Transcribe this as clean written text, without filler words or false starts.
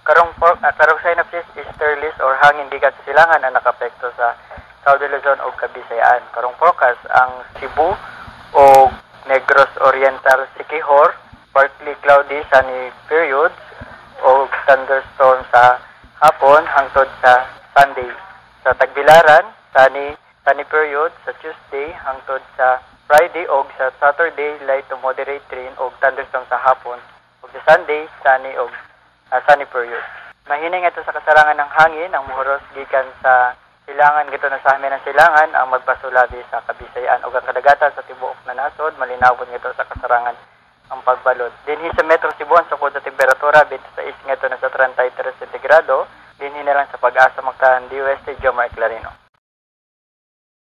karong synopsis easterlies or hangin gikan sa silangan ang nakapekto sa South Luzon o Kabisayaan. Karong forecast ang Cebu o Negros Oriental Siquijor, partly cloudy sunny periods o thunderstorm sa hapon hangtod sa Sunday. Sa Tagbilaran, sunny period sa Tuesday hangtod sa Friday o sa Saturday light to moderate rain o thunderstorm sa hapon. O sa Sunday, sunny period. Mahining ito sa kasarangan ng hangin, ang muhuros gikan sa silangan gito na sa amin ng silangan ang magpasulabi sa Kabisayaan o ang kadagatan sa tibuok na nasod, malinawon gito sa kasarangan ang pagbalod. Dinhi sa Metro Cebu ang sukod sa temperatura 26 ngito na sa 33 sentigrado, dinhi na lang sa pag-asa magtaan DOST Jomar Clarino.